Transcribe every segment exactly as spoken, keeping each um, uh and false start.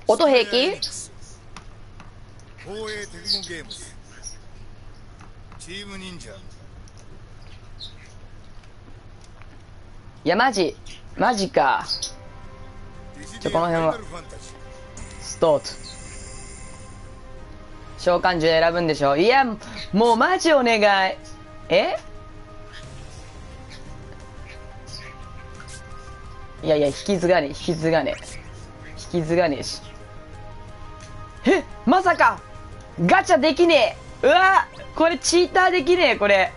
音平気？ 東映テクモゲームズチーム忍者。 いやマジマジか。ちょこの辺はストート召喚獣選ぶんでしょ。いやもうマジお願い。えいやいや引き継がねえ引き継がねえ引き継がねえし。えまさかガチャできねえ。うわこれチーターできねえ。これ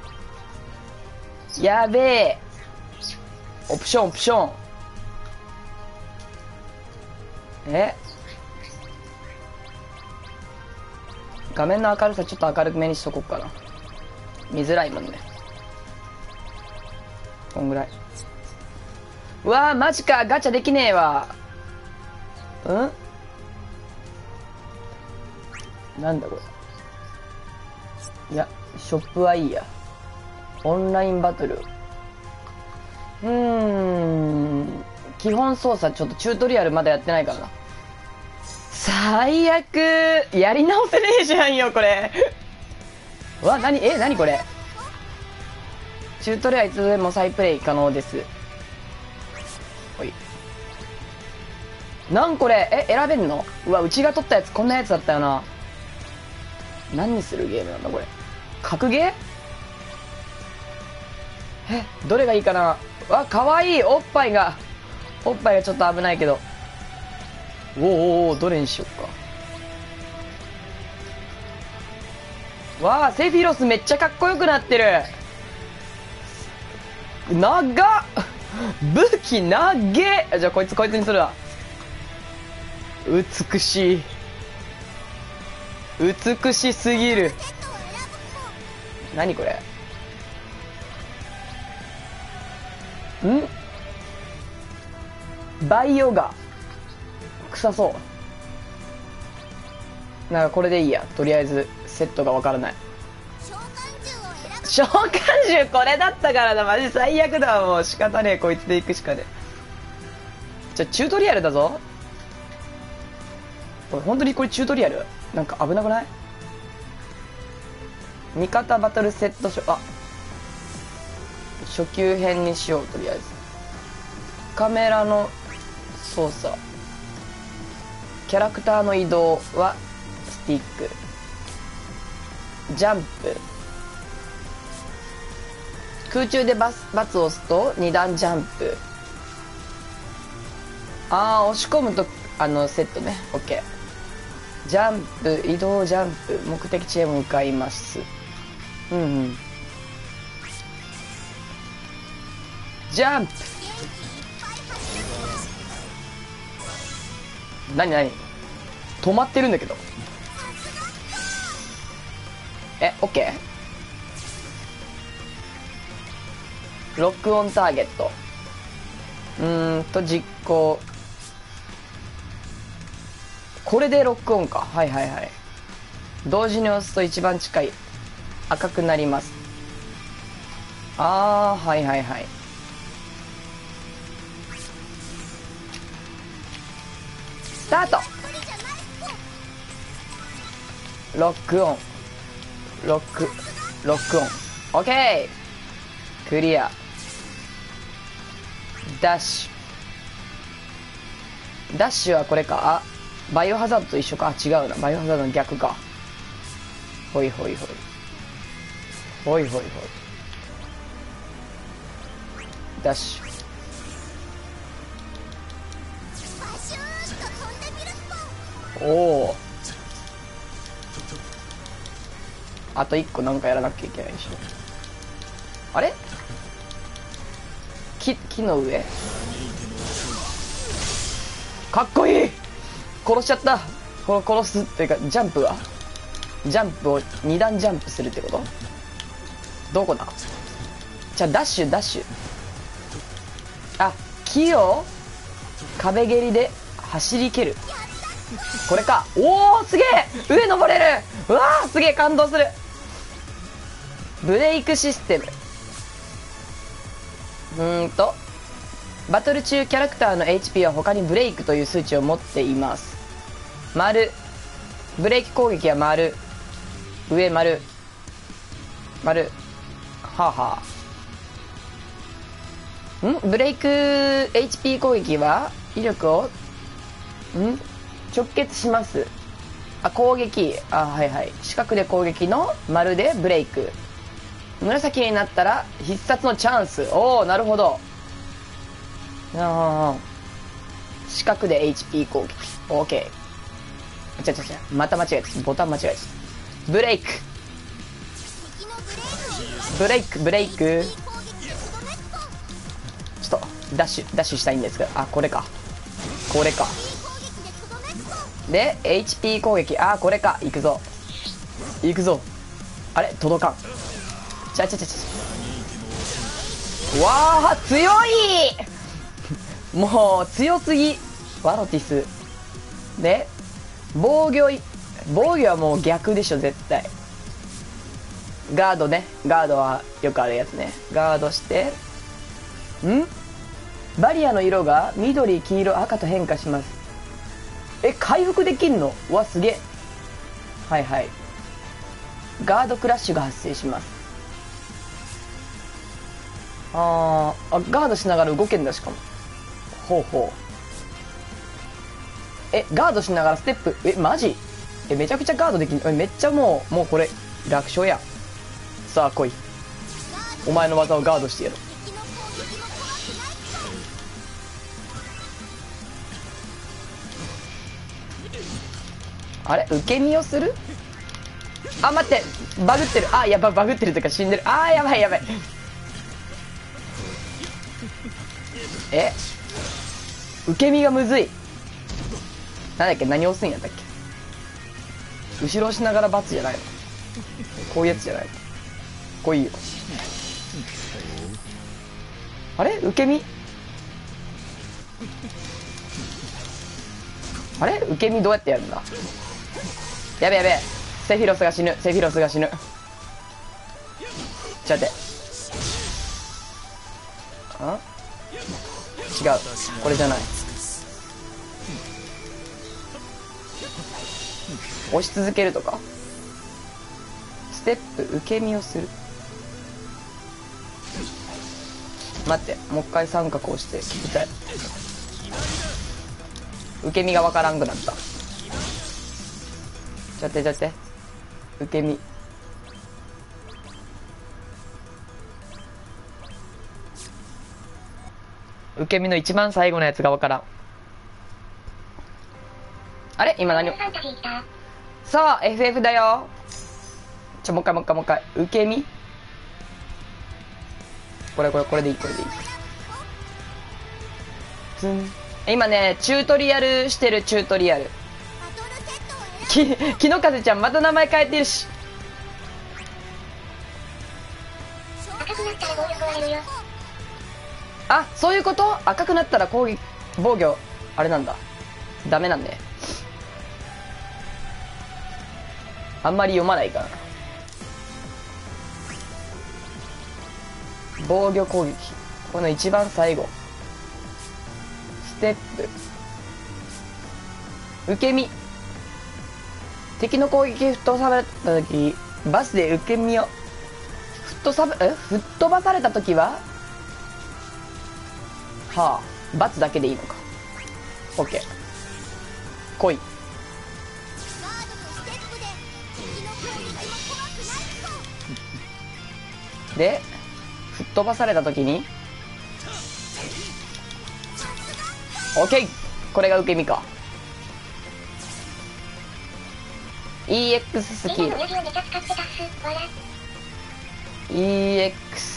やべえ。オプションオプション。え画面の明るさちょっと明るめにしとこうかな。見づらいもんね。こんぐらい。うわーマジかガチャできねえわ。うんなんだこれ。いやショップはいいや。オンラインバトル。うーん基本操作ちょっとチュートリアルまだやってないからな。最悪やり直せねえじゃんよこれうわ何え何これ。チュートリアルいつでも再プレイ可能です。ほいなんこれえ選べんの。うわうちが撮ったやつこんなやつだったよな。何にするゲームなんだこれ。格ゲーえどれがいいかな。わかわいい。おっぱいがおっぱいがちょっと危ないけど。おーおーおーどれにしよっか。わあセフィロスめっちゃかっこよくなってる。長っ武器長っ。じゃあこいつこいつにするわ。美しい美しすぎる。何これんバイオガ臭そう。なんかこれでいいや。とりあえずセットがわからない。召喚獣これだったからな。マジ最悪だわ。もう仕方ねえこいつで行くしかねえ。じゃあチュートリアルだぞこれ。本当にこれチュートリアルなんか危なくない。味方バトルセットショあ初級編にしよう。とりあえずカメラの操作キャラクターの移動はスティック。ジャンプ空中でバスバツを押すとに段ジャンプ。ああ押し込むとあのセットね。 OK。 ジャンプ移動ジャンプ目的地へ向かいます。うんうんジャンプ。何何止まってるんだけど。え、オッケー。ロックオンターゲット。うーんと実行。これでロックオンか。はいはいはい。同時に押すと一番近い赤くなります。あーはいはいはい。スタート。ロックオンロックロックオン。オッケークリア。ダッシュダッシュはこれか。あバイオハザードと一緒か。違うな。バイオハザードの逆か。ほいほいほいほいほいほい。ダッシュ。おおあといっこなんかやらなきゃいけないでしょ。あれ木木の上かっこいい。殺しちゃった。こ殺すっていうかジャンプはジャンプをに段ジャンプするってこと。どこだ。じゃあダッシュダッシュ。あ木を壁蹴りで走り蹴る。これか。おおすげえ上登れる。うわーすげえ感動する。ブレイクシステム。うーんとバトル中キャラクターの エイチピー は他にブレイクという数値を持っています。 丸。ブレーキ攻撃は丸。上丸。丸。はあはあ。んブレイク エイチピー 攻撃は威力をん直結します。あ、攻撃。あ、はいはい。四角で攻撃の丸でブレイク。紫になったら必殺のチャンス。おお、なるほど。あ四角で エイチピー 攻撃。オーケー。ちゃちゃちゃ。また間違えた。ボタン間違えた。ブレイク。ブレイク、ブレイク。ちょっと、ダッシュ、ダッシュしたいんですが。あ、これか。これか。で、エイチピー 攻撃。あ、これか。行くぞ。行くぞ。あれ届かん。ちゃちゃちゃちゃ。わあ、強いもう、強すぎ。ワロティス。で、防御い、防御はもう逆でしょ、絶対。ガードね。ガードはよくあるやつね。ガードして、んバリアの色が緑、黄色、赤と変化します。え、回復できんの？うわ、すげえ。はいはい。ガードクラッシュが発生します。あー、あ、ガードしながら動けんだ、しかも。ほうほう。え、ガードしながらステップ。え、マジ？え、めちゃくちゃガードできんの？え、めっちゃもう、もうこれ、楽勝や。さあ、来い。お前の技をガードしてやろう。あれ受け身をする？あ、待って。バグってる。あ、やばい、バグってるとか死んでる。あー、やばいやばい。え受け身がむずい。なんだっけ、何押すんやったっけ。後ろ押しながらバツじゃないの。こういうやつじゃないの。こういいよ。あれ受け身あれ受け身どうやってやるんだ。やべやべ、セフィロスが死ぬ。セフィロスが死ぬ。ちょっと待って。あ違う、これじゃない。押し続けるとか。ステップ受け身をする。待って、もう一回三角押して聞きたい。受け身がわからんくなった。ちょってちょって。受け身。受け身の一番最後のやつがわからん。あれ今何を。そう エフエフ だよ。ちょもう一回もう一回もう一回。受け身これこれこれでいい、これでいい。ツン。今ねチュートリアルしてる。チュートリアル。き木の風ちゃんまた名前変えてるし。 赤くなったら暴力割れるよ。 あ、そういうこと。赤くなったら攻撃防御あれなんだ。ダメなんで、あんまり読まないから。防御攻撃、この一番最後。ステップ受け身。敵の攻撃吹っ飛ばされた時、バスで受け身を吹っ飛ばさえ吹っ飛ばされた時ははあ、罰だけでいいのか。オッケー。来い。で吹っ飛ばされた時にオッケー。これが受け身か。 イーエックス スキル イーエックス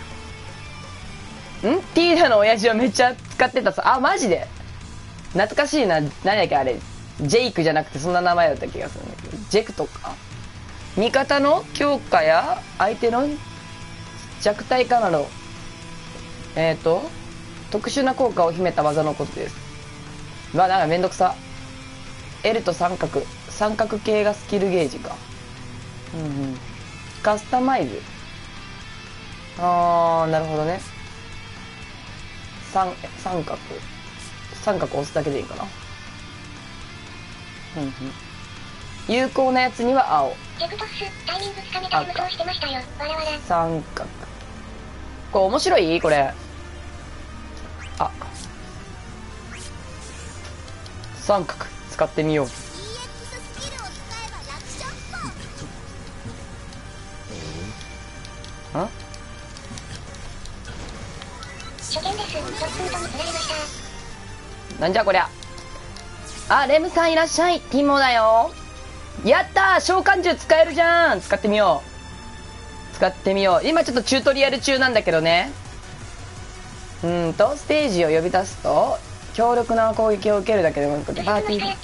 ん T ダの親父はめっちゃ使ってたさ。あ、マジで懐かしいな。何だっけあれ、ジェイクじゃなくてそんな名前だった気がするんだけど。ジェクとか。味方の強化や相手の弱体からのえっ、ー、と特殊な効果を秘めた技のことです。まあなんかめんどくさ。 L と三角三角形がスキルゲージか。うんうん。カスタマイズ。あーなるほどね。三三角三角押すだけでいいかな。 うんうん、有効なやつには青。 ジェクトス、タイミングつかめたら無双してましたよ。わらわら。 三角。これ面白いこれ。あ。三角使ってみよう。ん？ 初見です。トップートに釣られました。 なんじゃこりゃ。あ、レムさんいらっしゃい。ティモだよ。やったー、召喚獣使えるじゃん。使ってみよう。使ってみよう。今ちょっとチュートリアル中なんだけどね。うーんとステージを呼び出すと強力な攻撃を受けるだけでもパーティー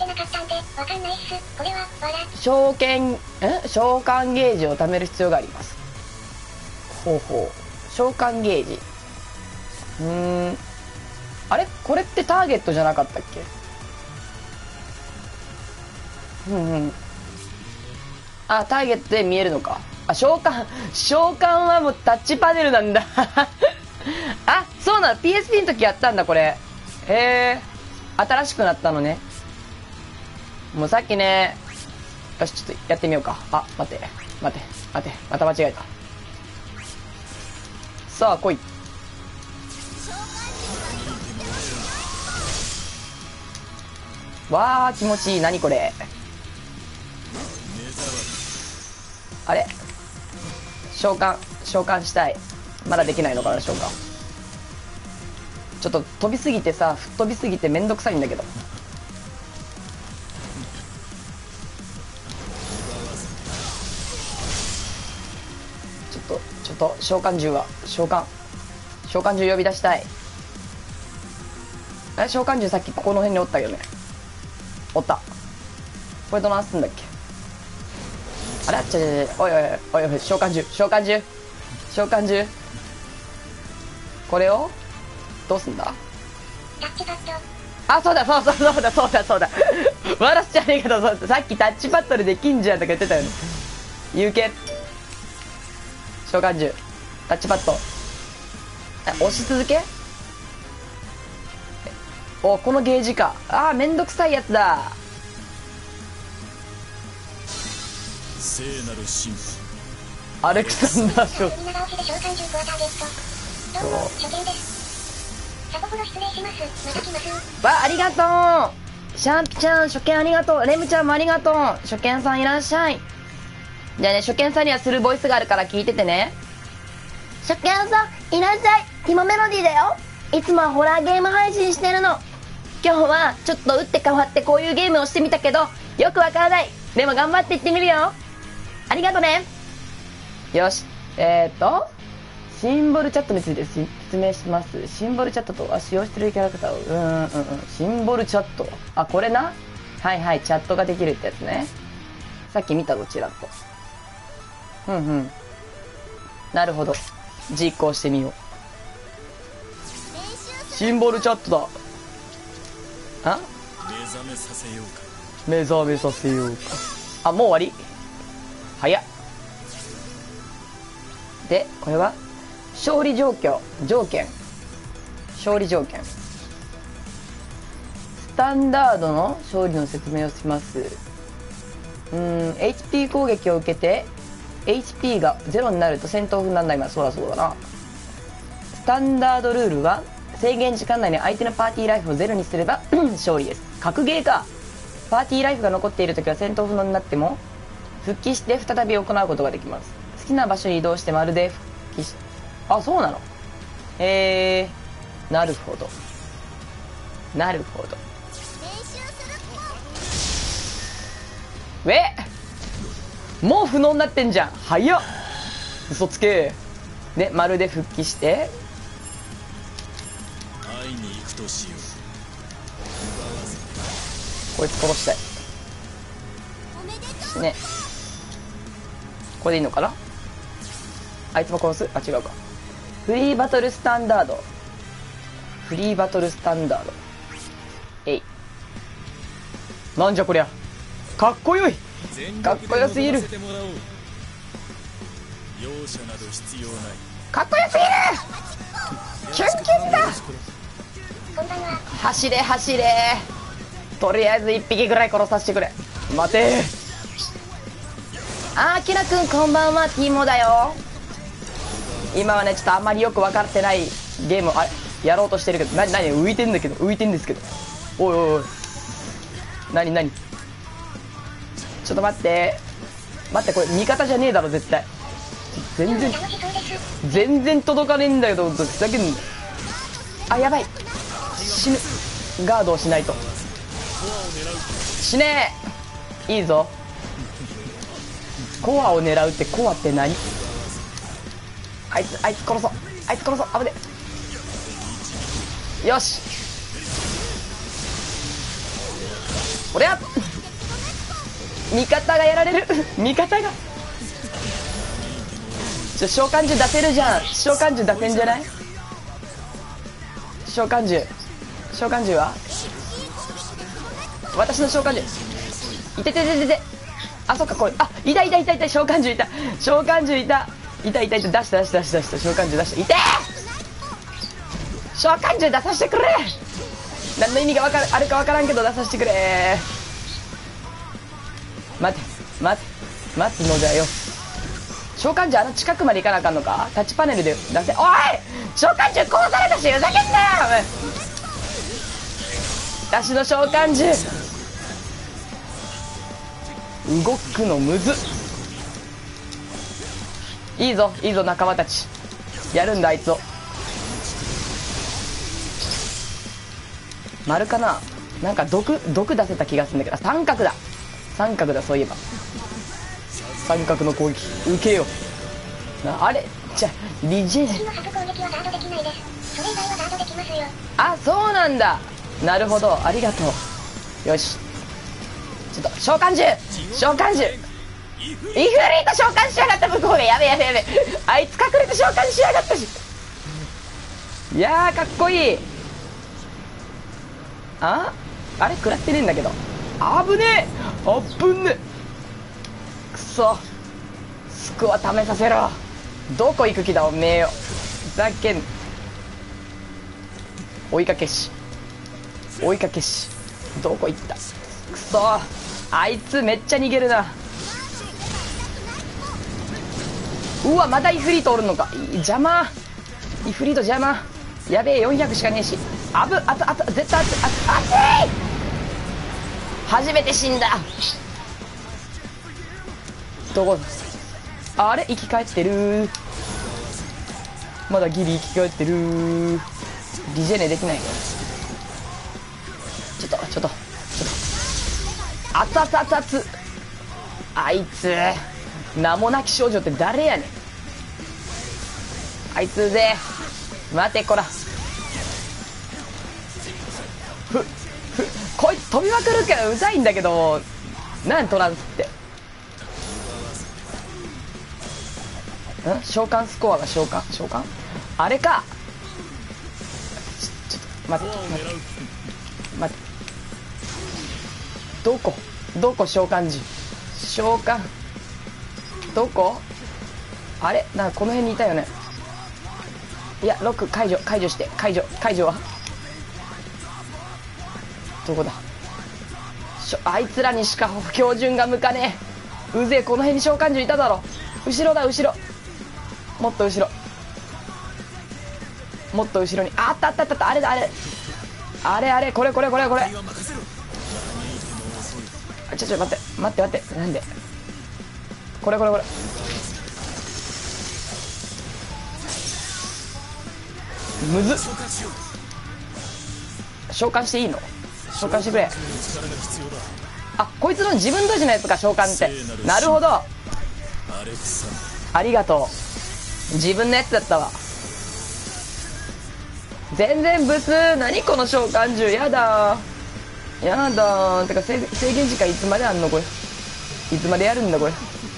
召喚え召喚ゲージを貯める必要があります。ほうほう、召喚ゲージ。うーん、あれこれってターゲットじゃなかったっけ？うんうん。あ、ターゲットで見えるのか。あ、召喚召喚はもうタッチパネルなんだあ、そうなの。 ピーエスピー の時やったんだこれ。へえ、新しくなったのね。もうさっきね、よしちょっとやってみようか。あ、待って待って待って、また間違えた。さあ来い。わー気持ちいい。何これ。あれ召喚召喚したい。まだできないのかな召喚。ちょっと飛びすぎてさ、吹っ飛びすぎてめんどくさいんだけど。ちょっとちょっと召喚獣は召喚召喚獣呼び出したい。え、召喚獣さっきここの辺におったよね。おった。これどないすんだっけ。あれ、ちょちょちょ、おいおいおいおい、召喚獣召喚獣召喚獣、これをどうすんだ。あ、そうだそうそうそうだそうだそうだワラスちゃんありがとう。そう、さっきタッチパッドでできんじゃんとか言ってたよね。有形召喚獣タッチパッド、押し続け。お、このゲージか。あーめんどくさいやつだ。 聖なる神父アレクサンダーショー。わ、ありがとう。シャンプちゃん初見ありがとう。レムちゃんもありがとう。初見さんいらっしゃい。じゃあね、初見さんにはするボイスがあるから聞いててね。初見さんいらっしゃい。ティモメロディーだよ。いつもはホラーゲーム配信してるの。今日はちょっと打って変わってこういうゲームをしてみたけどよくわからない。でも頑張っていってみるよ。ありがとね。よし、えーとシンボルチャットについて説明します。シンボルチャットとは使用しているキャラクターをうーんうんうんシンボルチャット、あ、これな。はいはい、チャットができるってやつね。さっき見たぞちらっと。うんうん、なるほど、実行してみよう。シンボルチャットだ。あ、 目覚めさせようか。 目覚めさせようか。あ、もう終わり。早っ。でこれは勝利状況条件。勝利条件、スタンダードの勝利の説明をします。うーん エイチピー 攻撃を受けて エイチピー がゼロになると戦闘不能になります。そらそうだな。スタンダードルールは制限時間内に相手のパーティーライフをゼロにすれば勝利です。格ゲーか。パーティーライフが残っている時は戦闘不能になっても復帰して再び行うことができます。好きな場所に移動してまるで復帰し、あ、そうなの。へえー、なるほどなるほど。え、もう不能になってんじゃん。早っ。嘘つけ。でまるで復帰して会いに行くとしよう。 こいつ殺したいね。これでいいのかな。あいつも殺す。あ、違うか。フリーバトルスタンダードフリーバトルスタンダードえい。なんじゃこりゃ。かっこよい。かっこよすぎる。 容赦など必要ない。 かっこよすぎる。キュンキュンだ。走れ走れ。 とりあえず一匹ぐらい殺させてくれ。待て。あー、キラくんこんばんは。ティモだよ。今はねちょっとあんまりよく分かってないゲームをあれやろうとしてるけど、なになに浮いてんだけど、浮いてんですけど、おいおいおい、なになに、ちょっと待って待って、これ味方じゃねえだろ絶対。全然全然届かねえんだけど、ふざけんな。あ、やばい、死ぬ。ガードをしないと死ねえ。いいぞ。コアを狙うって、コアって何？あいつあいつ殺そう、あいつ殺そう。危ねえ。よし、俺は味方がやられる味方がちょ召喚獣出せるじゃん。召喚獣出せんじゃない？召喚獣召喚獣は私の召喚獣いててててて。あ、そっか、これ、あ、いたいたいたいた、召喚獣いた、召喚獣いたいたいたいた、出した出した出した出した、召喚獣出した、いてー、召喚獣出させてくれ。何の意味がわかるあるかわからんけど出させてくれ。待て待て待つのだよ。召喚獣あの近くまで行かなあかんのか。タッチパネルで出せ。おい、召喚獣殺されたし、ふざけんなよお前。私の召喚獣動くのむずっ。いいぞいいぞ、仲間たちやるんだ。あいつを丸かな、なんか毒毒出せた気がするんだけど、三角だ三角だ、そういえば三角の攻撃受けような。あれじゃリジェネあ、そうなんだ。なるほど、ありがとう。よし、ちょっと召喚獣召喚獣イフリート召喚しやがった。向こうがやべやべやべ、あいつ隠れて召喚しやがったし。いやーかっこいい。ああれ食らってねえんだけど、あぶねえあっぶねえ、くそ、スクワ試させろ。どこ行く気だおめえよ、ふざけん。追いかけし追いかけし、どこ行った、くそ、あいつめっちゃ逃げるな。うわ、またイフリートおるのか、邪魔、イフリート邪魔、やべえ、よんひゃくしかねえし、あぶ、あつあつ、絶対あつ、あつ、熱い。初めて死んだ。どこ、あれ生き返ってる、まだギリ生き返ってる。リジェネできない。ちょっとちょっとちょっと熱々熱々熱々、あいつ名もなき少女って誰やねん。あいつで待てこら、ふふこいつ飛びまくるからうざいんだけど、なんトランスってん、召喚スコアが召喚召喚あれか。ちょっと待って待って待って、どこどこ召喚獣召喚どこ、あれなんかこの辺にいたよね。いやロック解除解除して解除解除はどこだ。しょあいつらにしか標準が向かねえ。うぜえ、この辺に召喚獣いただろ。後ろだ後ろ、もっと後ろ、もっと後ろに、あったあったあった、あれだあれあれあれ、これこれこれこれ、ちょちょ待って待って待って、なんでこれこれこれ、むずっ。召喚していいの、召喚してくれ。あ、こいつの自分同士のやつか、召喚って。なるほど、ありがとう、自分のやつだったわ。全然ブス、何この召喚獣、やだやだ。てか制限時間いつまであんのこれ、いつまでやるんだこれ、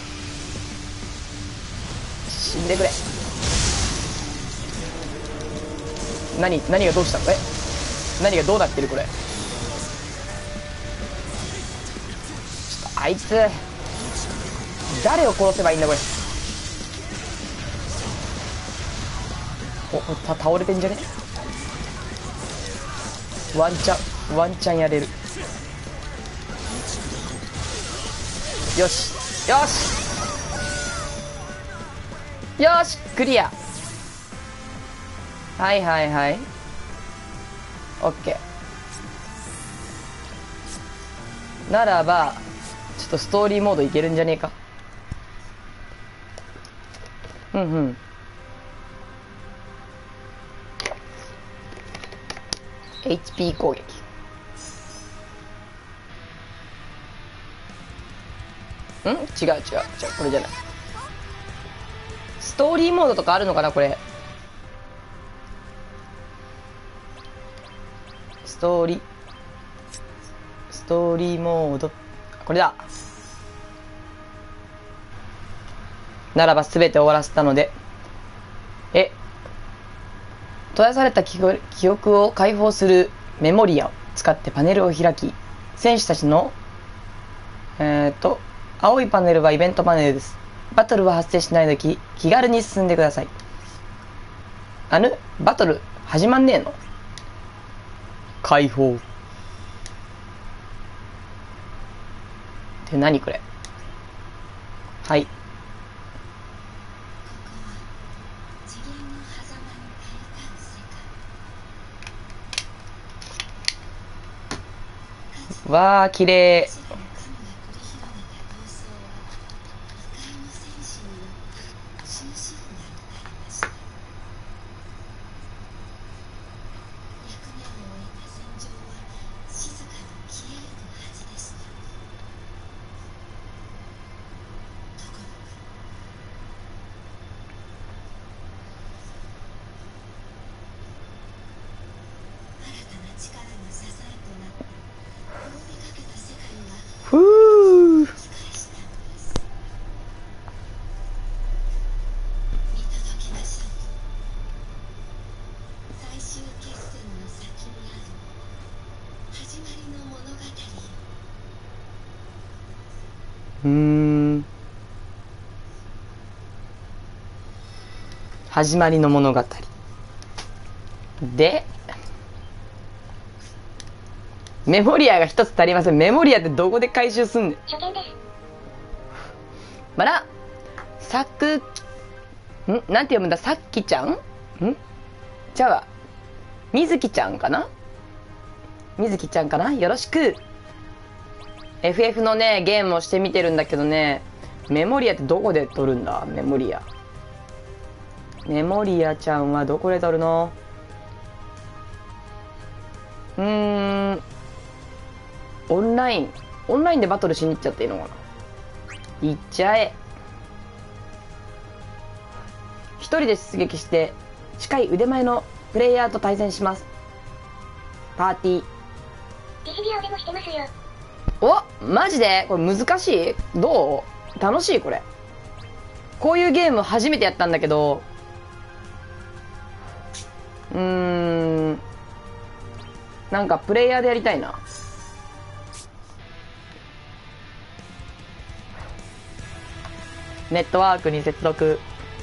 死んでくれ。何何がどうしたの、え何がどうなってるこれ。ちょっとあいつ誰を殺せばいいんだこれ。おた倒れてんじゃね、ワンチャンワンチャンやれる。 よしよしよしクリア。はいはいはい、オッケー。ならばちょっとストーリーモードいけるんじゃねえか。うんうん。エイチピー 攻撃。ん違う違う違う、これじゃない。ストーリーモードとかあるのかなこれ。ストーリーストーリーモード、これだ。ならば全て終わらせたので、え閉ざされた記憶を解放するメモリアを使ってパネルを開き、選手たちのえっと青いパネルはイベントパネルです。バトルは発生しないとき気軽に進んでください。あぬバトル始まんねえの。解放って何これ。はい、わあ綺麗。ふう。うーん、始まりの物語で、メモリアが一つ足りません。メモリアってどこで回収すんねん。 初見です。 まださくんなんて読むんだ。さっきちゃんんじゃあみずきちゃんかな。みずきちゃんかな。よろしく。 エフエフ のねゲームをしてみてるんだけどね、メモリアってどこで取るんだ。メモリアメモリアちゃんはどこで取るの。うーんオンラインオンラインでバトルしに行っちゃっていいのかな。行っちゃえ。一人で出撃して近い腕前のプレイヤーと対戦します。パーティーディシビアでもしてますよ。 おマジでこれ難しい。どう楽しい。これこういうゲーム初めてやったんだけど、うーんなんかプレイヤーでやりたいな。ネットワークに接続。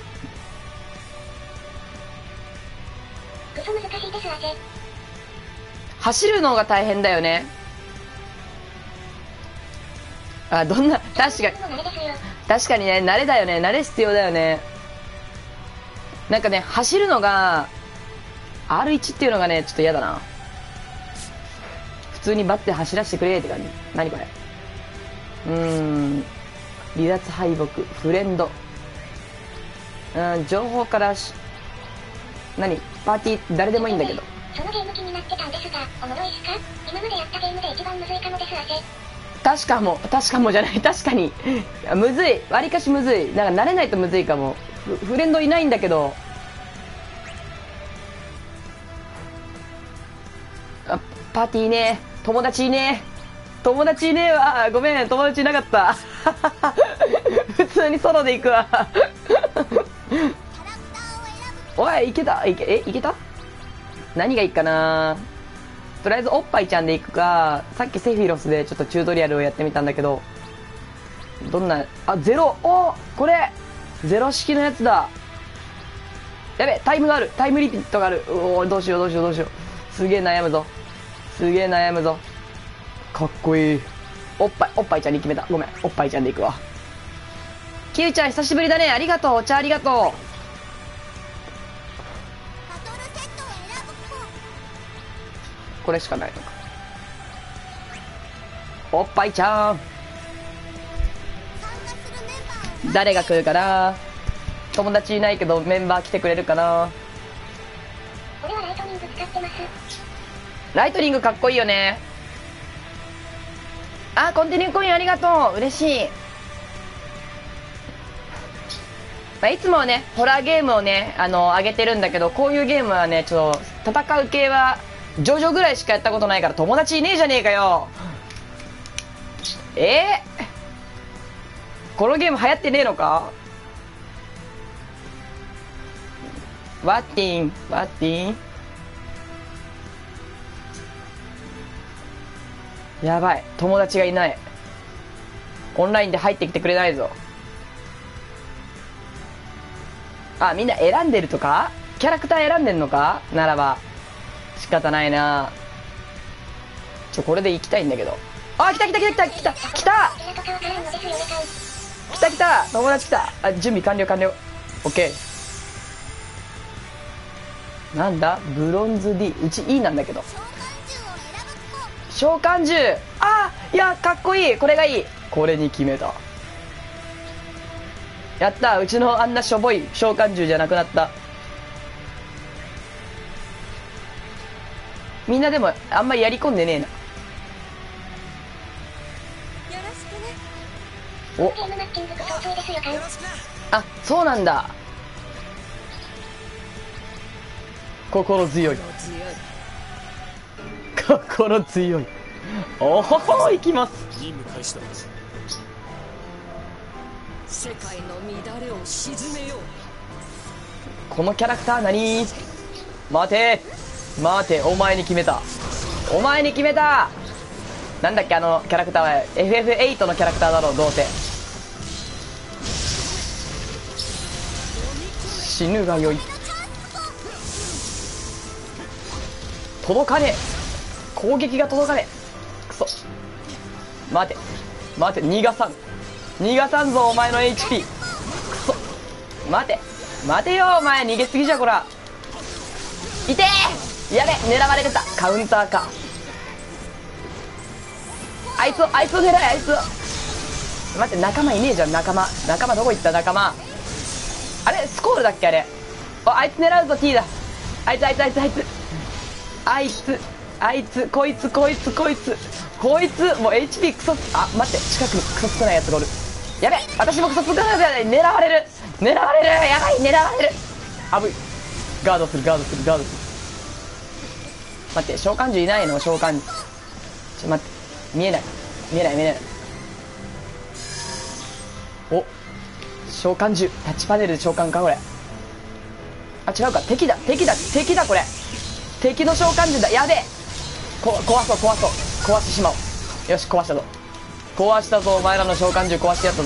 クソ難しいです。汗走るのが大変だよね。あ、どんな確かに確かにね、慣れだよね。慣れ必要だよね。なんかね走るのが アールワン っていうのがねちょっと嫌だな。普通にバッて走らせてくれって感じ。何これ。うーん離脱敗北フレンド、うん情報からし何パーティー誰でもいいんだけど。 そのゲーム気になってたんですが、おもろいっすか。今までやったゲームで一番むずいかもです。汗確かも確かもじゃない確かにむずい。わりかしむずい。なんか慣れないとむずいかも。フフレンドいないんだけど、あパーティーね友達いね友達いねえわ。ごめん友達いなかった普通にソロで行くわおいいけたいけえいけた。何がいいかな。とりあえずおっぱいちゃんで行くか、さっきセフィロスでちょっとチュートリアルをやってみたんだけど、どんなあゼロおこれゼロ式のやつだ。やべタイムがある。タイムリピットがある。おおどうしようどうしようどうしよう。すげえ悩むぞすげえ悩むぞ。かっこいい。 おっぱい、おっぱいちゃんに決めた。ごめん、おっぱいちゃんでいくわ。キウちゃん久しぶりだね。ありがとう。お茶ありがとう。 バトルセットを選ぶ。 これしかないのか。おっぱいちゃん。 参加するメンバーを誰が来るかな。友達いないけどメンバー来てくれるかな。 俺はライトニング使ってます。 ライトニングかっこいいよね。あ、コンティニューコインありがとう。嬉しい。まあ、いつもはね、ホラーゲームをね、あの、上げてるんだけど、こういうゲームはね、ちょっと、戦う系は、ジョジョぐらいしかやったことないから、友達いねえじゃねえかよ。えー、このゲーム流行ってねえのか。ワッティン、ワッティン。やばい、友達がいない。オンラインで入ってきてくれないぞ。あ、みんな選んでるとか。キャラクター選んでんのかならば仕方ないな。ちょ、これで行きたいんだけど。あ、来た来た来た来た来た来た来た来た、友達来た。あ、準備完了完了。オッケー。なんだブロンズ D。 うち E なんだけど。召喚獣。あ、いや、かっこいい。これがいい。これに決めた。やった。うちのあんなしょぼい召喚獣じゃなくなった。みんなでもあんまりやり込んでねえな。お、 ゲームマッチングと相当ですよ。 あ、そうなんだ。心強い。心強い。おほほ、行きます。 任務開始だ。 世界の乱れを鎮めよう。 このキャラクター何。待て待て、お前に決めた。お前に決めた。なんだっけ、あのキャラクターは エフエフエイト のキャラクターだろう、どうせ。死ぬがよい。届かねえ。攻撃が届かねえ。くそ。待て待て、逃がさん逃がさんぞ、お前の エイチピー。 くそ。待て待てよ、お前逃げすぎじゃこら。いてー。やべ、狙われてた。カウンターか。あいつをあいつを狙え、あいつを。待って、仲間いねえじゃん。仲間仲間どこ行った。仲間あれ、スコールだっけあれ。あ、あいつ狙うぞ。 T だ。あいつあいつあいつあいつあいつあいつこいつこいつこいつこいつもう エイチピー クソ。あ、待って、近くにクソ少ないやつがおる。やべ、私もクソ少ないやつや。狙われる狙われる。やばい、狙われる。あぶい。ガードするガードするガードする。待って、召喚獣いないの。召喚獣ちょ待って、見えない見えない見えない。お、召喚獣。タッチパネルで召喚かこれ。あ、違うか。敵だ敵だ敵だこれ。敵の召喚獣だ。やべえ。こ壊そう壊そう壊してしまおう。よし、壊したぞ壊したぞ。お前らの召喚獣壊してやったぞ。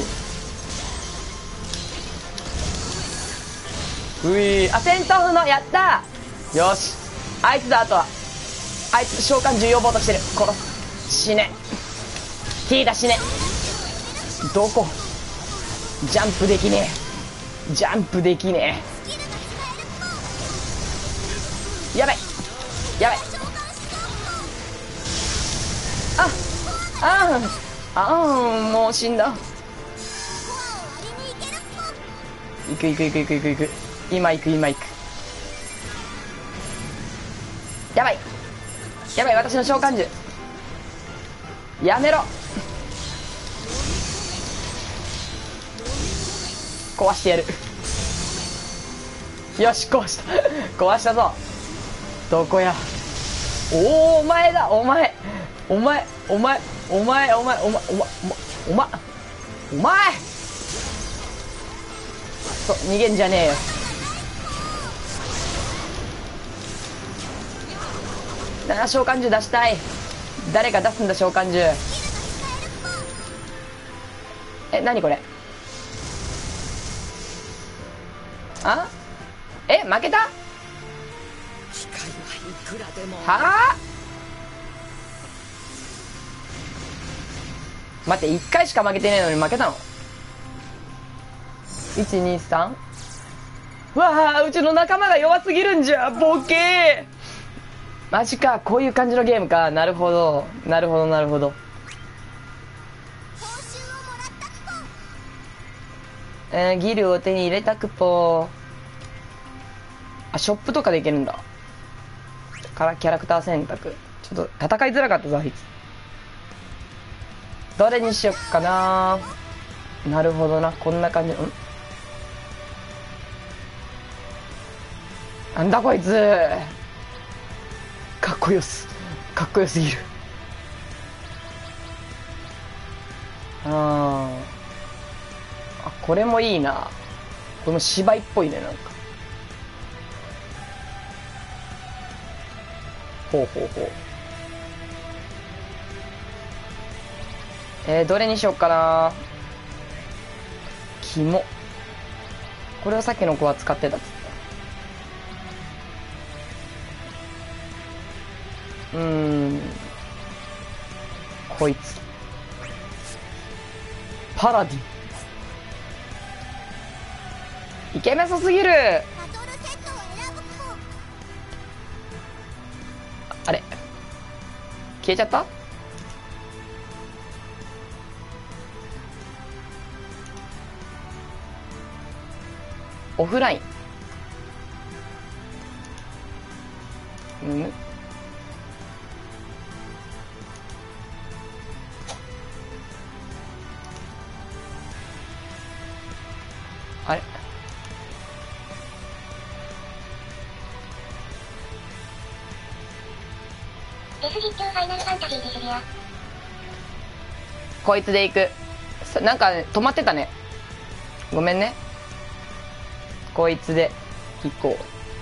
うい、あ、戦闘不能。やったー。よし、あいつだ。あとはあいつ召喚獣呼ぼうとしてる。殺す。死ね。 T だ。死ね。どこ。ジャンプできねえ。ジャンプできねえ。やばいやばい。ああああ、もう死んだ。行く行く行く行く行く行く。今行く今行く。やばいやばい、私の召喚獣やめろ。壊してやる。よし、壊した壊したぞ。どこや。おお、お前だ。お前お前お前お前お前お前お前お前お前お前そう、逃げんじゃねえよ。なあ、召喚獣出したい。誰か出すんだ召喚獣。え、何これ。あ、え、負けた。 機会はいくらでも。 はあ。 待って、いっかいしか負けてねえのに負けたの ?いち、に、さん? うわあ、うちの仲間が弱すぎるんじゃ、ボケー。マジか、こういう感じのゲームか。なるほど。なるほど、なるほど。えー、ギルを手に入れたくぽー。あ、ショップとかでいけるんだ。からキャラクター選択。ちょっと戦いづらかったぞ、あいつ。どれにしよっかな。なるほどな、こんな感じ。んなんだこいつ。かっこよす。かっこよすぎる。あー。あ、これもいいな。これも芝居っぽいね、なんか。ほうほうほう。えー、どれにしよっかな。キモ。これをさっきの子は使ってたっつった。うーん。こいつ。パラディン。イケメソすぎる。あれ消えちゃった。オフライン。うん。あれデス実況ファイナルファンタジーですよ。 こいつで行く。さなんか、ね、止まってたね。ごめんね。こいつで行こう。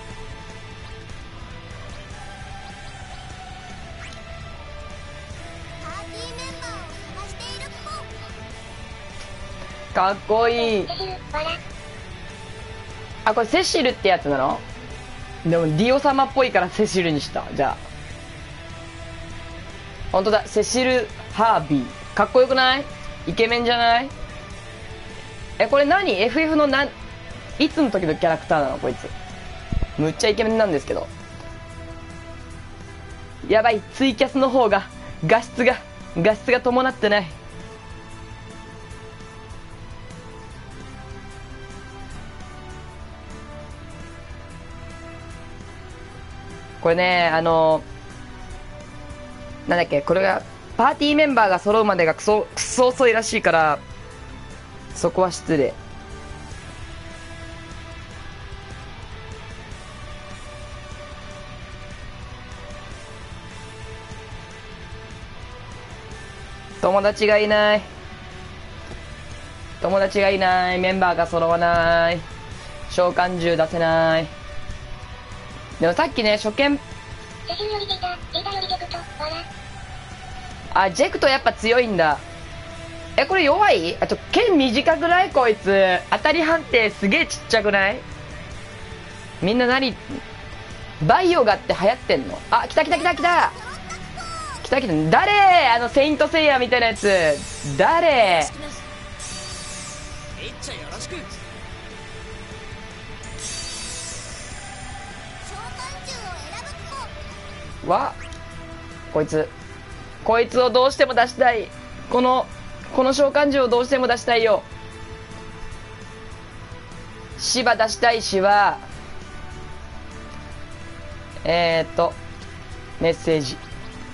かっこいい。あ、これセシルってやつなの？でもディオ様っぽいからセシルにした。じゃあ本当だ、セシル・ハービー。かっこよくない？イケメンじゃない？え、これ何？ エフエフ のなんいつの時のキャラクターなのこいつ。むっちゃイケメンなんですけど。やばい、ツイキャスの方が画質が画質が伴ってない。これね、あのなんだっけ、これがパーティーメンバーが揃うまでがクソクソ遅いらしいから、そこは失礼。友達がいない。友達がいない。メンバーが揃わない。召喚獣出せない。でもさっきね、初見、あ、ジェクトやっぱ強いんだ。え、これ弱い？あと、剣短くないこいつ。当たり判定すげえちっちゃくない？みんな何バイオガって流行ってんの？あ、来た来た来た来た来た来た。誰？あのセイントセイヤみたいなやつ誰？わ、こいつこいつをどうしても出したい。このこの召喚獣をどうしても出したいよ。芝出したいしはえー、っとメッセージ。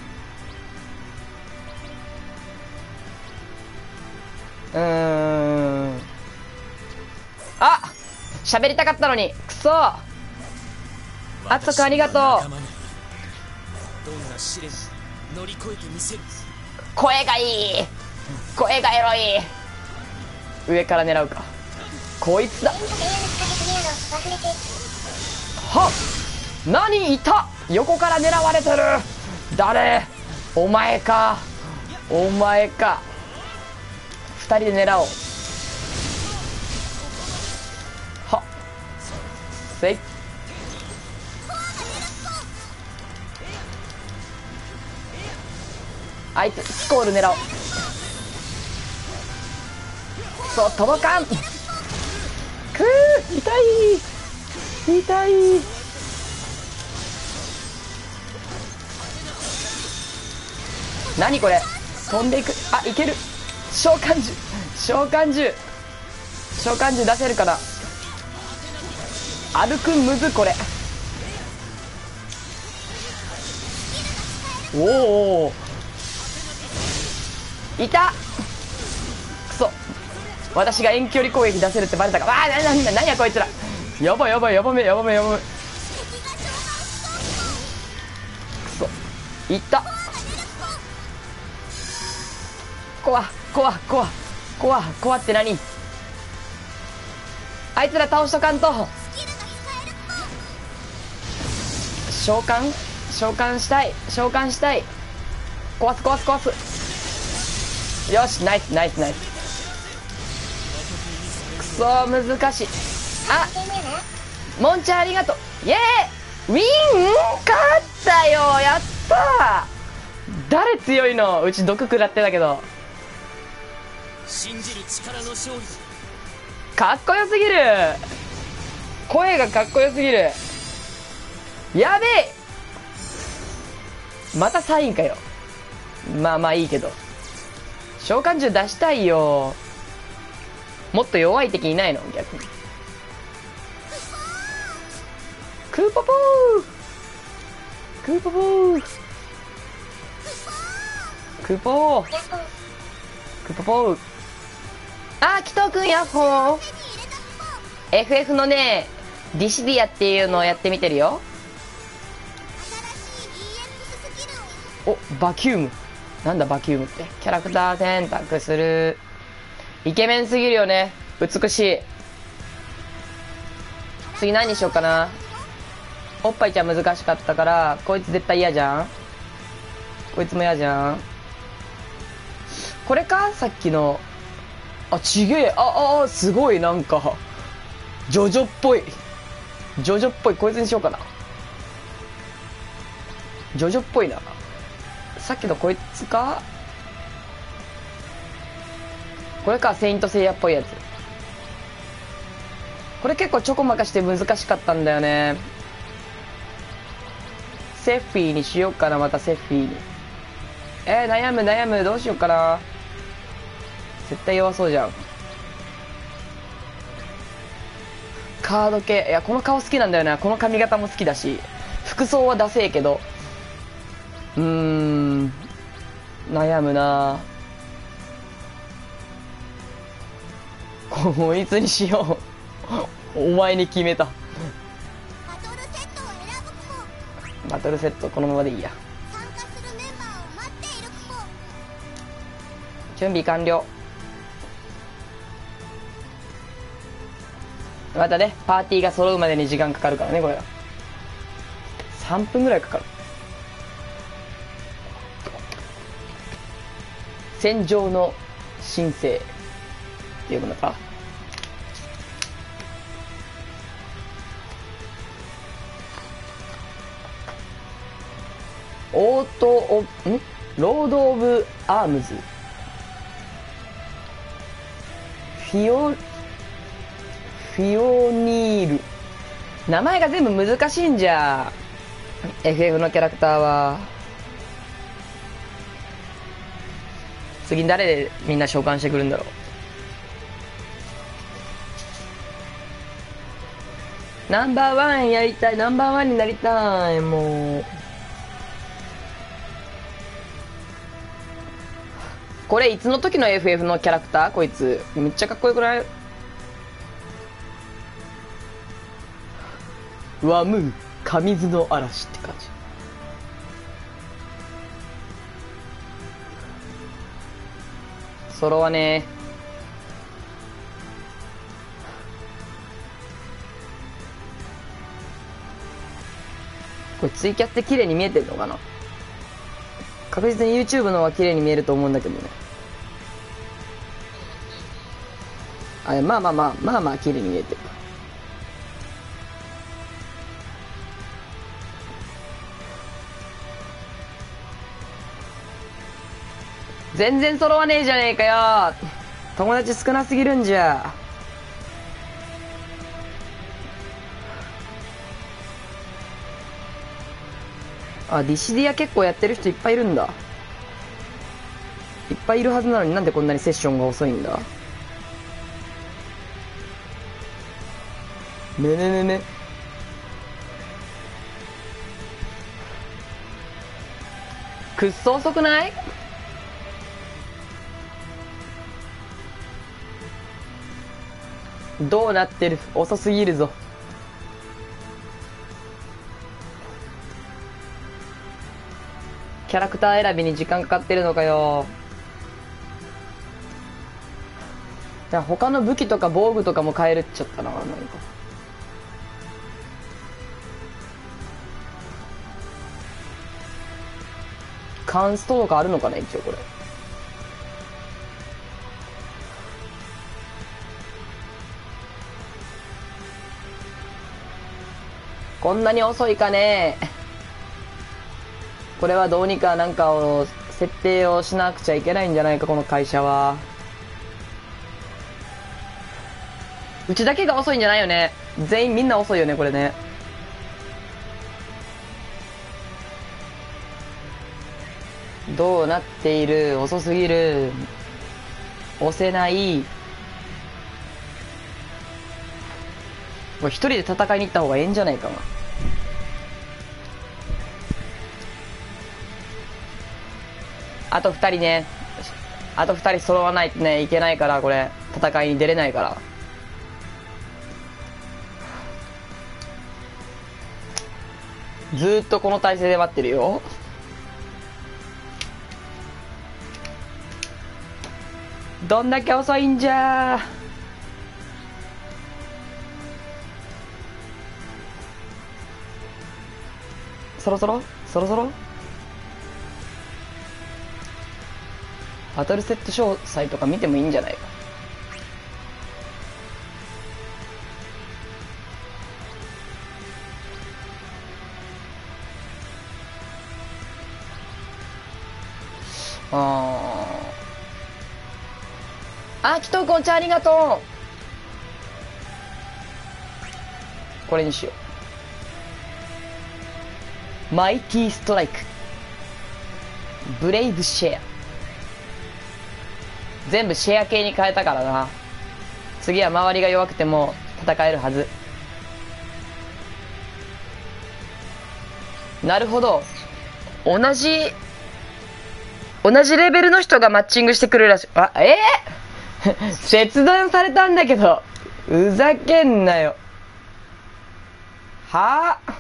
うーん、あ、喋りたかったのにクソ。あつとくんありがとう。 どんな試練乗り越えてみせる。 声がいい、声がエロい。上から狙うか。こいつだ。はっ、何いた、横から狙われてる。誰？お前か、お前か。二人で狙おう。はっ、せい。あいつスコール狙おう。 そ届かん。くー、痛い痛い。何これ、飛んでいく。あ、いける。召喚獣召喚獣召喚獣出せるかな。歩くむずこれ。おお、いた。くそ、私が遠距離攻撃出せるってバレたか。わあ、な、な、な、なんやこいつら。やばいやばいやばめやばめやばめ。くそ、いった。コアコアコアコアコアって何。あいつら倒しとかんと。召喚召喚したい召喚したい。壊す壊す壊す。よし、ナイスナイスナイス。くそー、難しい。あ、モンちゃんありがとう。イエーイ、ウィン勝ったよ、やったー。誰強いの。うち毒食らってたけど。 信じる力の勝利。 かっこよすぎる。声がかっこよすぎる。やべえ、またサインかよ。まあまあいいけど、召喚獣出したいよ。もっと弱い敵いないの逆に。クーポポークーポポークーポークーポポー。あー、紀藤くんヤッホー。 エフエフ のね、ディシディアっていうのをやってみてるよ。お、バキューム。なんだバキュームって。キャラクター選択する。イケメンすぎるよね。美しい。次何にしようかな。おっぱいちゃん難しかったから、こいつ絶対嫌じゃん。こいつも嫌じゃん。これか、さっきの。あ、ちげえ。あ、あ、すごい、なんかジョジョっぽい。ジョジョっぽい。こいつにしようかな。ジョジョっぽいな。さっきのこいつか。これか、セイントセイヤっぽいやつ。これ結構ちょこまかして難しかったんだよね。セッフィーにしようかな。またセッフィーに。えー、悩む悩む。どうしようかな。絶対弱そうじゃん。カード系。いや、この顔好きなんだよな。この髪型も好きだし、服装はダセえけど。うーん、悩むな。こいつにしよう。お前に決めた。バトルセットこのままでいいや。準備完了。またね、パーティーが揃うまでに時間かかるからね、これが。さんぷんぐらいかかる。戦場の申請っていうのか。オートオんロード・オブ・アームズ。フィオフィオニール。名前が全部難しいんじゃ。 エフエフ のキャラクターは。次誰でみんな召喚してくるんだろう。ナンバーワンやりたい。ナンバーワンになりたい。もうこれいつの時の エフエフ のキャラクター。こいつめっちゃかっこよくない？ワムー神津の嵐って感じ。ソロはね、これツイキャスって綺麗に見えてるのかな。確実に YouTube の方が綺麗に見えると思うんだけどね。あれ、まあまあまあまあまあ綺麗に見えてる。全然揃わねえじゃねえかよ。 友達少なすぎるんじゃ。あ、ディシディア結構やってる人いっぱいいるんだ。いっぱいいるはずなのになんでこんなにセッションが遅いんだ。ねねねね。くっそ遅くない？どうなってる？遅すぎるぞ。キャラクター選びに時間かかってるのかよ。いや、他の武器とか防具とかも変えるっちゃったな、なんか。カンストとかあるのかな、一応これ。こんなに遅いかね。これはどうにかなんかを設定をしなくちゃいけないんじゃないか、この会社は。うちだけが遅いんじゃないよね。全員みんな遅いよね、これね。どうなっている？遅すぎる。押せない。これ一人で戦いに行った方がええんじゃないかな。あと二人ね。あと二人揃わないとね、いけないから、これ。戦いに出れないから。ずーっとこの体勢で待ってるよ。どんだけ遅いんじゃー。そろそろそろそろバトルセット詳細とか見てもいいんじゃないか。あーあ、きとくお茶ありがとう。これにしよう。マイティーストライク、ブレイブシェア、全部シェア系に変えたからな。次は周りが弱くても戦えるはず。なるほど。同じ同じレベルの人がマッチングしてくるらしい。あ、えー、切断されたんだけど、ふざけんなよ。はあ、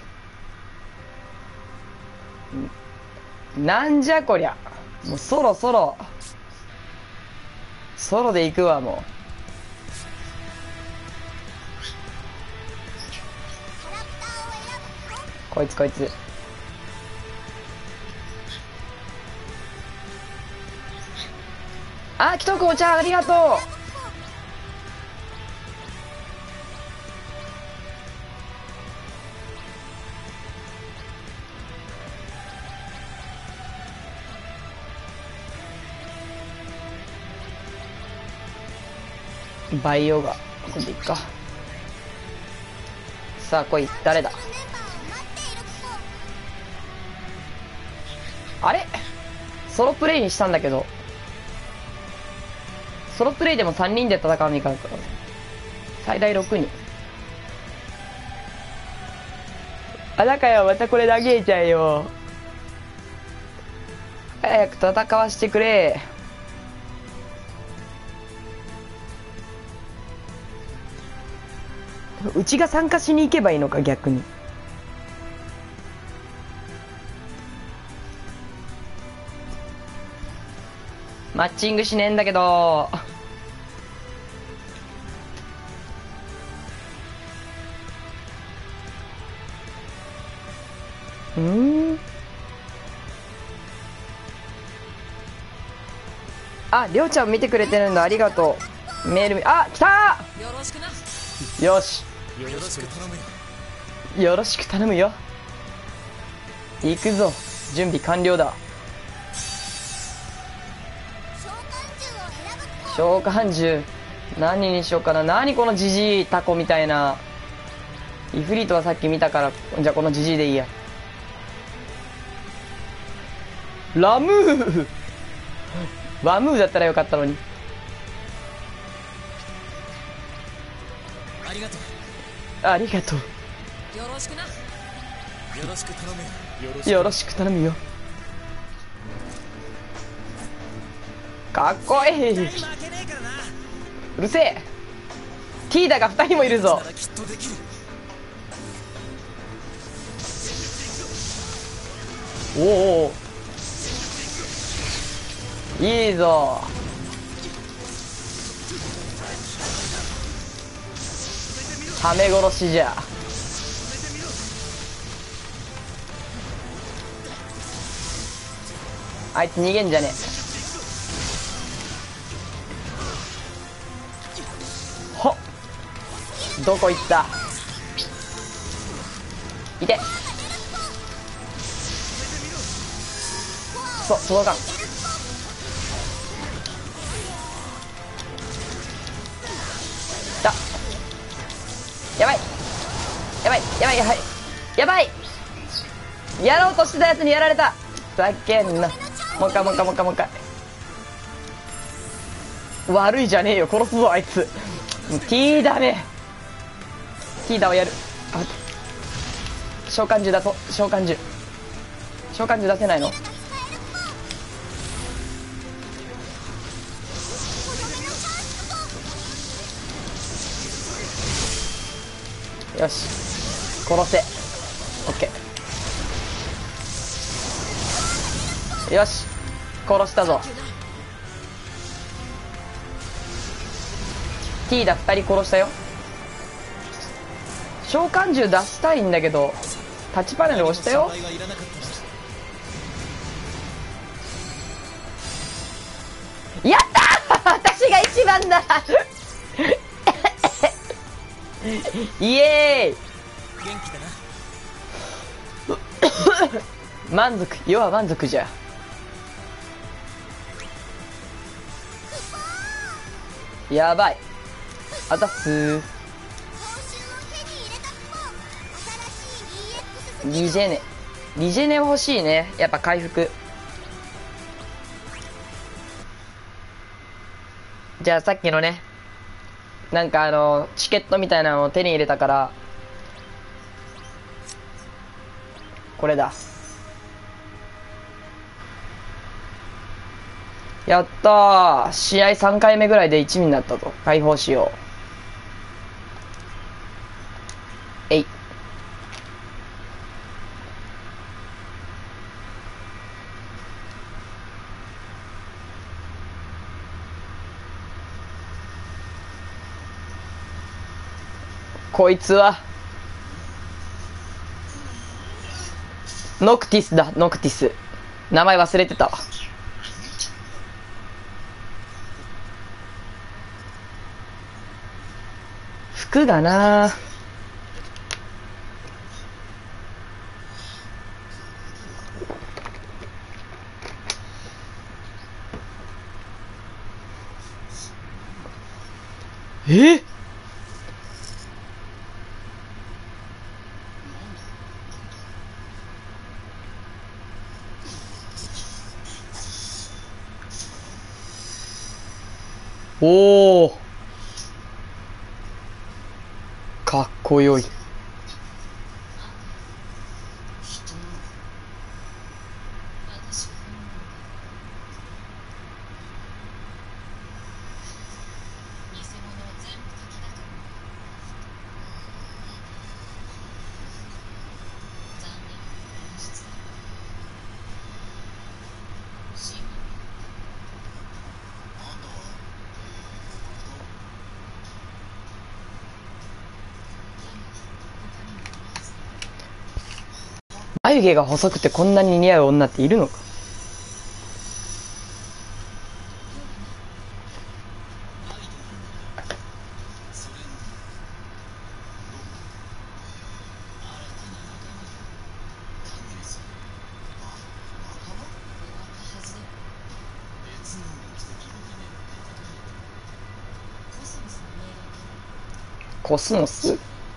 なんじゃこりゃ。もうそろそろソロで行くわ。もうこいつこいつ。あ、きとくお茶ありがとう。バイオがこれでいっか。さあ来い。誰だ。あれソロプレイにしたんだけど、ソロプレイでもさんにんで戦わないかんから、最大ろくにん。あ、だからまたこれ投げちゃえよ。早く戦わしてくれ。うちが参加しに行けばいいのか、逆に。マッチングしねえんだけど。うん。あ、りょうちゃん見てくれてるんだ。ありがとう。メール、あ、来たー。 よろしくな。 よし。 よろしく頼むよ。 よろしく頼むよ。行くぞ。準備完了だ。 召喚獣を選ぶっぽ。 召喚獣何にしようかな。何このジジイタコみたいな。イフリートはさっき見たから、じゃあこのジジイでいいや。ラムーワムーだったらよかったのに。 ありがとありがとう。 う。よろしくな。 う。よろしく頼むよ。よろしく。 よろしく頼むよ。かっこいい。 負けねえからな。 うるせえ。ティーダがふたりもいるぞな。らきっとできる。 おお、いいぞ。はめ殺しじゃ。あいつ逃げんじゃねえ。ほっ、どこ行った。いて。そう、届かん。だ、やばいやばいやばいやばいやばい。やろうとしてたやつにやられた。ふざけんな。もう一回もう一回もう一回もう一回。悪いじゃねえよ、殺すぞあいつ。T だね。 T だをやる。あ、召喚獣だと。召喚獣召喚獣出せないの。よし、殺せ。オッケー。よし、殺したぞ。ティーダふたり殺したよ。召喚獣出したいんだけどタッチパネル押したよ。やったー私が一番だイエーイ元気だな。 満足、世は満足じゃ。やばい、あたっすー。リジェネリジェネ欲しいね。やっぱ回復。じゃあさっきのね、なんかあのチケットみたいなのを手に入れたから、これだ。やったー。試合さんかいめぐらいでいちになったぞ。解放しよう。えい。こいつはノクティスだ。ノクティス、名前忘れてたわ。服がな。え、おお、かっこよい。眉毛が細くてこんなに似合う女っているのか。 コスモス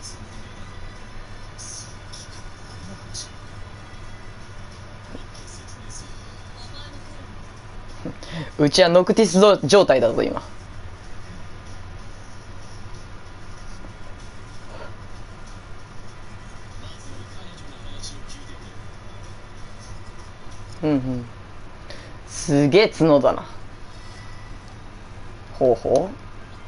うちはノクティス状態だぞ今。うんうん。すげえ角だな。ほうほう。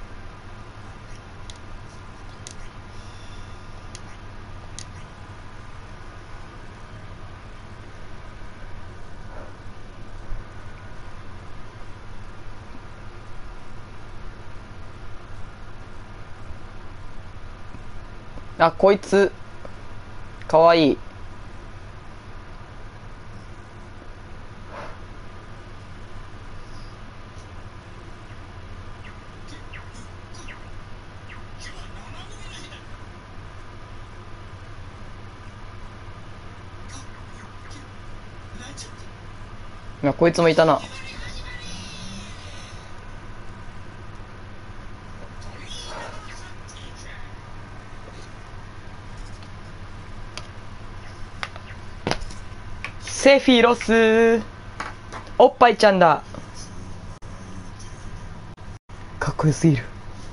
あ、こいつかわいい。あ、こいつもいたな。セフィロスおっぱいちゃんだ。かっこよすぎる。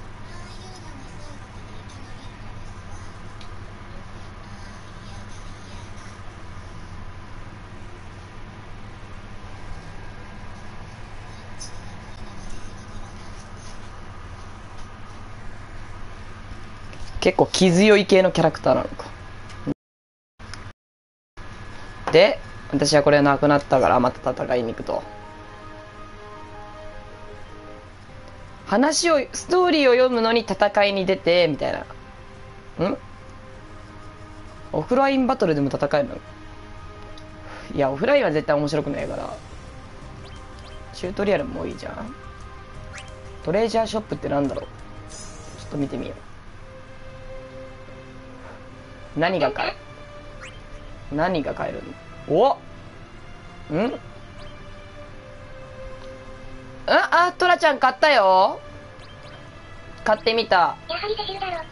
結構気強い系のキャラクターなのか。で、私はこれなくなったからまた戦いに行くと。話を、ストーリーを読むのに戦いに出て、みたいな。んオフラインバトルでも戦えるの？いや、オフラインは絶対面白くないから。チュートリアルもいいじゃん。トレジャーショップってなんだろう。ちょっと見てみよう。何が買え何が買えるの？おんあ、あ、トラちゃん買ったよ。買ってみた。 やはりセシルだろ。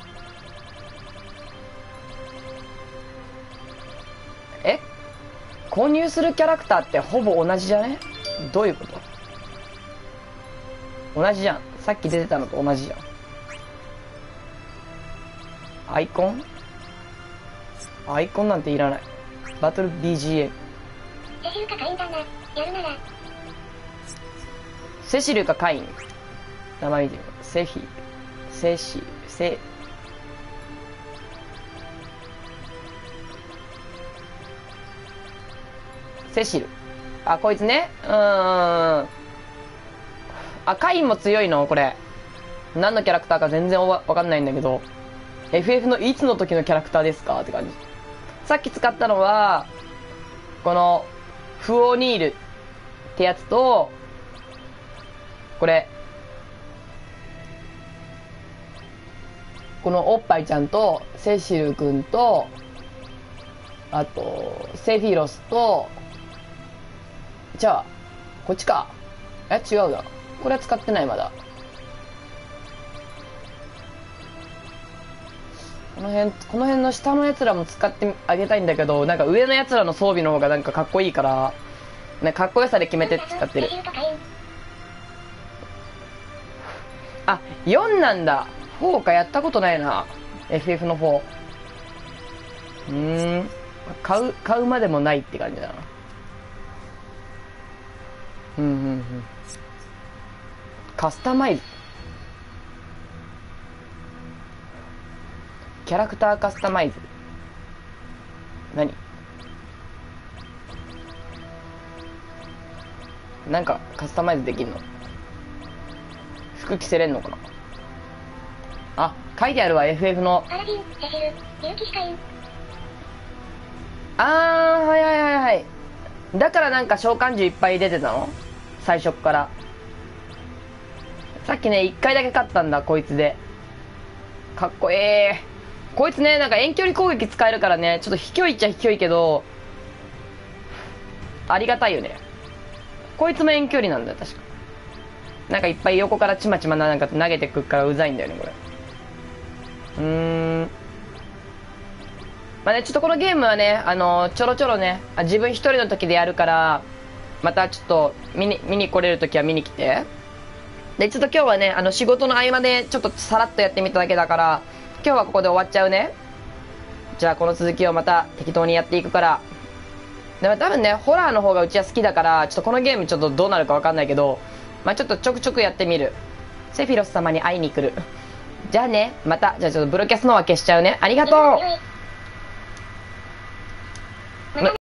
え購入するキャラクターってほぼ同じじゃね？どういうこと？同じじゃん。さっき出てたのと同じじゃん。アイコンアイコンなんていらない。バトル ビージーエム。 セシルかカインだな。やるなら。 セシルかカイン。名前見てみよう。セフィ、セシ、セ、セシル。あ、こいつね。うーん。あ、カインも強いのこれ。何のキャラクターか全然わかんないんだけど。エフエフ のいつの時のキャラクターですかって感じ。さっき使ったのは、この、フオニールってやつと、これ、このおっぱいちゃんと、セシルくんと、あと、セフィロスと、じゃあ、こっちか。え、違うな。これは使ってない、まだ。この辺、この辺の下のやつらも使ってあげたいんだけど、なんか上のやつらの装備の方がなんかかっこいいから、ね、かっこよさで決めて使ってる。あ、よんなんだ。フォーか、やったことないな。エフエフ のフォー。うーん。買う、買うまでもないって感じだな。うんうんうん。カスタマイズ。キャラクターカスタマイズ。何？なんかカスタマイズできんの？服着せれんのかな？あ、書いてあるわ、エフエフ の。 アラジン、セシル、ミューキヒカイン。 あー、はいはいはいはい。だからなんか召喚獣いっぱい出てたの？最初っから。さっきね、いっかいだけ勝ったんだ、こいつで。かっこええ。こいつね、なんか遠距離攻撃使えるからね、ちょっと卑怯いっちゃ卑怯いけど、ありがたいよね。こいつも遠距離なんだよ、確か。なんかいっぱい横からちまちまなんか投げてくっからうざいんだよね、これ。 うーん。まあね、ちょっとこのゲームはね、あのー、ちょろちょろね、あ自分一人の時でやるから、またちょっと見に、見に来れる時は見に来て。で、ちょっと今日はね、あの、仕事の合間でちょっとさらっとやってみただけだから、今日はここで終わっちゃうね。じゃあこの続きをまた適当にやっていくから。でも多分ね、ホラーの方がうちは好きだから、ちょっとこのゲームちょっとどうなるかわかんないけど、まあちょっとちょくちょくやってみる。セフィロス様に会いに来る。じゃあね、また、じゃあちょっとブロキャスのは消しちゃうね。ありがとう。